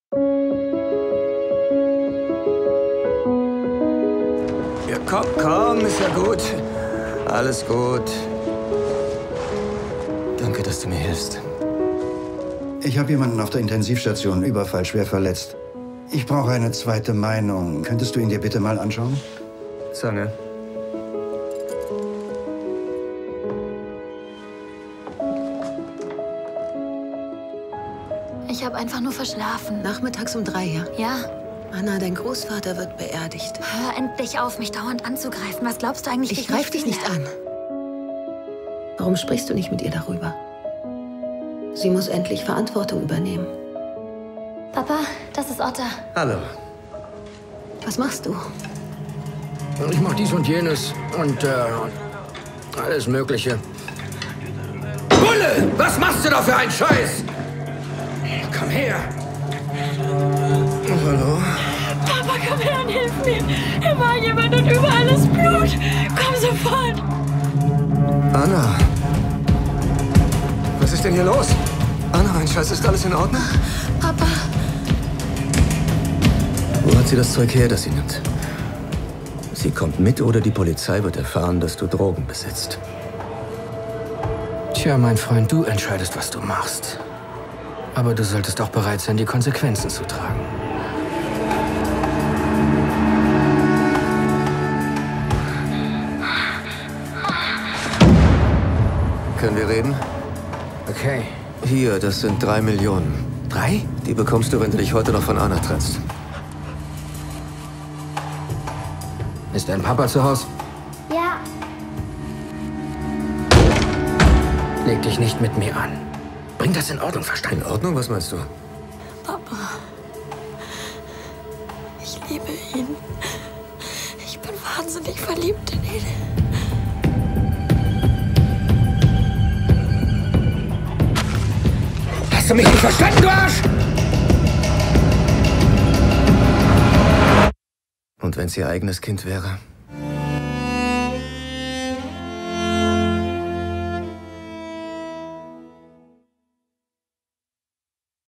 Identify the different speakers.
Speaker 1: Ja, komm, ist ja gut. Alles gut. Danke, dass du mir hilfst.
Speaker 2: Ich habe jemanden auf der Intensivstation, Überfall, schwer verletzt. Ich brauche eine zweite Meinung. Könntest du ihn dir bitte mal anschauen?
Speaker 1: Zange.
Speaker 3: Ich habe einfach nur verschlafen.
Speaker 4: Nachmittags um 3, ja?
Speaker 3: Ja.
Speaker 4: Anna, dein Großvater wird beerdigt.
Speaker 3: Hör endlich auf, mich dauernd anzugreifen. Was glaubst du eigentlich?
Speaker 4: Ich greife dich nicht an. Warum sprichst du nicht mit ihr darüber? Sie muss endlich Verantwortung übernehmen.
Speaker 3: Papa, das ist Otter.
Speaker 1: Hallo.
Speaker 4: Was machst du?
Speaker 5: Ich mach dies und jenes und alles Mögliche. Bulle! Was machst du da für einen Scheiß? Komm her!
Speaker 1: Oh, hallo?
Speaker 3: Papa, komm her und hilf mir. Hier war jemand und überall ist Blut. Komm sofort.
Speaker 1: Anna. Was ist denn hier los? Anna, mein Scheiß, ist alles in Ordnung?
Speaker 3: Papa.
Speaker 1: Wo hat sie das Zeug her, das sie nimmt? Sie kommt mit oder die Polizei wird erfahren, dass du Drogen besitzt.
Speaker 5: Tja, mein Freund, du entscheidest, was du machst. Aber du solltest auch bereit sein, die Konsequenzen zu tragen.
Speaker 1: Können wir reden?
Speaker 5: Okay.
Speaker 1: Hier, das sind 3 Millionen.
Speaker 5: 3?
Speaker 1: Die bekommst du, wenn du dich heute noch von Anna trennst.
Speaker 5: Ist dein Papa zu Hause?
Speaker 3: Ja.
Speaker 5: Leg dich nicht mit mir an. Bring das in Ordnung, verstanden?
Speaker 1: In Ordnung? Was meinst du?
Speaker 3: Papa. Ich liebe ihn. Ich bin wahnsinnig verliebt in ihn.
Speaker 5: Hast du mich nicht verstanden, du Arsch?
Speaker 1: Und wenn es ihr eigenes Kind wäre?